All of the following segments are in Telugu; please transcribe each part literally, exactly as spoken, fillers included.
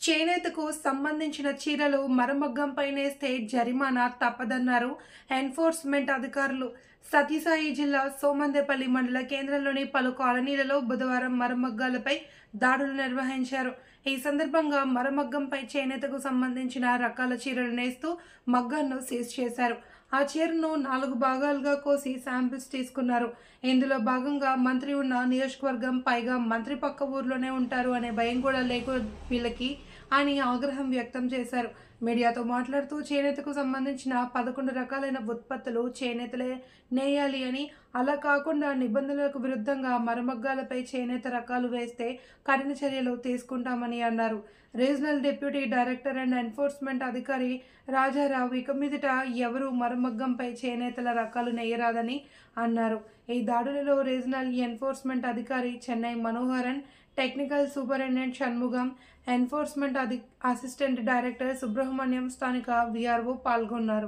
చేనేతకు సంబంధించిన చీరలు మరమగ్గంపై నేస్తే జరిమానా తప్పదన్నారు ఎన్ఫోర్స్మెంట్ అధికారులు. సత్యసాయి జిల్లా సోమందేపల్లి మండల కేంద్రంలోని పలు కాలనీలలో బుధవారం మరమగ్గాలపై దాడులు నిర్వహించారు. ఈ సందర్భంగా మరమగ్గంపై చేనేతకు సంబంధించిన రకాల చీరలు నేస్తూ మగ్గాలను సీజ్ చేశారు. ఆ చీరను నాలుగు భాగాలుగా కోసి శాంపిల్స్ తీసుకున్నారు. ఇందులో భాగంగా మంత్రి ఉన్న నియోజకవర్గం, పైగా మంత్రి పక్క ఊర్లోనే ఉంటారు అనే భయం కూడా లేకు వీళ్ళకి అని ఆగ్రహం వ్యక్తం చేశారు. మీడియాతో మాట్లాడుతూ చేనేతకు సంబంధించిన పదకొండు రకాలైన ఉత్పత్తులు చేనేతలే నేయాలి అని, అలా కాకుండా నిబంధనలకు విరుద్ధంగా మరమగ్గాలపై చేనేత రకాలు వేస్తే కఠిన చర్యలు తీసుకుంటామని అన్నారు. Regional deputy director and enforcement అధికారి రాజారావు ఇక మీదట ఎవరు మరమగ్గంపై చేనేతల రకాలు నేయరాదని అన్నారు. ఈ దాడులలో రీజనల్ ఎన్ఫోర్స్మెంట్ అధికారి Chennai Manoharan, technical superintendent Shanmugam, enforcement అధి అసిస్టెంట్ డైరెక్టర్ సుబ్రహ్మణ్యం, స్థానిక విఆర్ఓ పాల్గొన్నారు.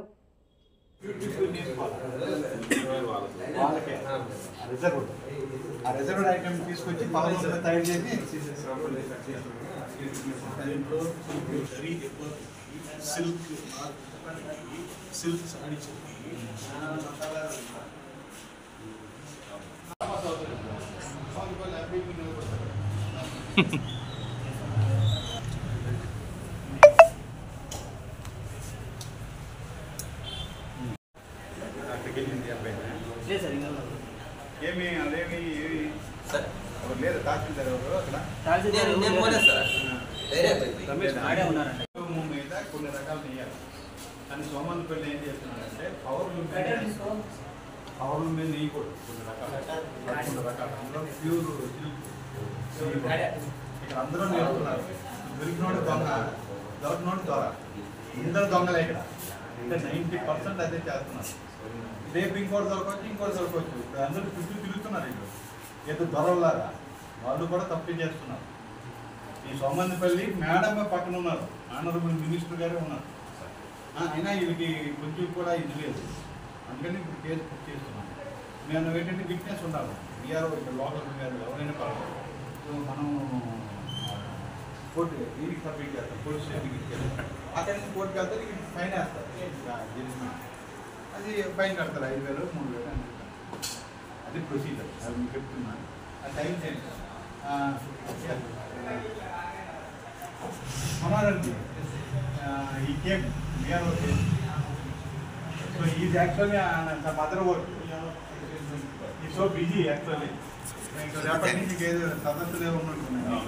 ఏమి అదేమి లేదు తహసీల్దార్ ఎవరు అక్కడ మీద కొన్ని రకాలు నెయ్యాలి. కానీ సోమందేపల్లి ఏం చేస్తున్నారంటే పవర్ లూమ్ పవర్ లూమ్ మీద నెయ్యకూడదు. కొన్ని రకాలు కొన్ని రకాలు అందులో ప్యూర్ ఇక్కడ అందరూ నేర్చుకున్నారు. దొరికినోడు దొంగ, దొరికినోడు దొర, అందరూ దొంగలే ఇక్కడ. అంటే నైంటీ పర్సెంట్ అదే చేస్తున్నారు. రేపు ఇంకోటి దొరకవచ్చు, ఇంకోటి దొరకవచ్చు. ఇప్పుడు అందరూ చుట్టూ తిరుగుతున్నారు. ఇప్పుడు ఏదో దొరలాగా వాళ్ళు కూడా తప్పు చేస్తున్నారు. ఈ సోమందేపల్లి మేడం పక్కన ఉన్నారు, ఆనరబుల్ మినిస్టర్ గారే ఉన్నారు. అయినా వీళ్ళకి కొంచెం కూడా ఇది లేదు. అందుకని ఇప్పుడు కేసు బుక్ చేస్తున్నాం. మేము ఏంటంటే విట్నెస్ ఉండాలి. బీఆర్ఓ ఇక్కడ లోకల్ బీఆర్ఓ ఎవరైనా పర్వాలేదు. సో మనం కోర్టు వీరికి సబ్మిట్ చేస్తాం, పోలీస్ స్టేషన్కి ఇచ్చేస్తాం. అక్కడి నుంచి కోర్టుకి వెళ్తే వీరికి ఫైన్ వేస్తారు. జడ్జిమెంట్ అది ఫైన్ కడతారు, ఐదు వేలు మూడు వేలు అని అది ప్రొసీజర్. అది మీకు చెప్తున్నాను. ఆ టైం చేయండి. మనోరండి ఈ came BRO came. So is actually mother work. ఈ సో బిజీ యాక్చువల్లీ. రేపటి నుంచి ఏదో సదస్సులు ఏమో ఉన్నట్టున్నాయి.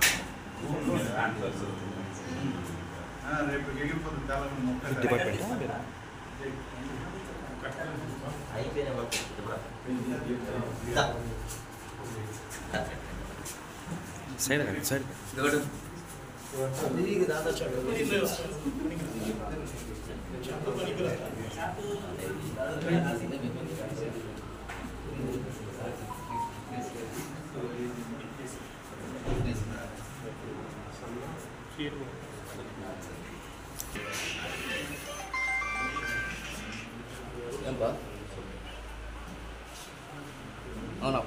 రేపు ఎగిరిపోతుంది చాలా మంది మొక్కలు. సైడ్ కానీ సైడ్ అవునా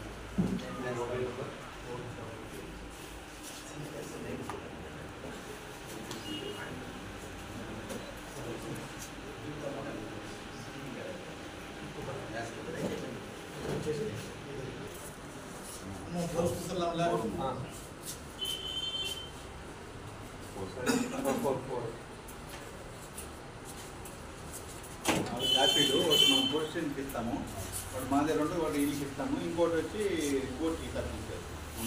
హ్యాపీలు ఒకటి మనం పోలీస్ స్టేషన్కి ఇస్తాము, ఒకటి మా దగ్గర ఉంటే ఒకటి ఇల్లుకి ఇస్తాము, ఇంకోటి వచ్చి కోర్టుకి తప్పించారు.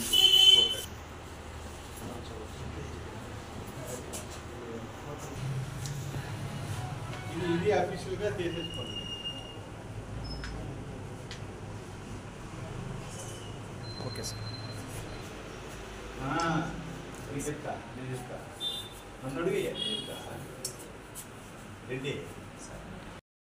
ఇది ఇది అఫీషియల్గా చేసేసుకోండి. Okay sir. నేను చెప్తా నేను చెప్తా నన్ను అడిగి చెప్తా రెడ్డి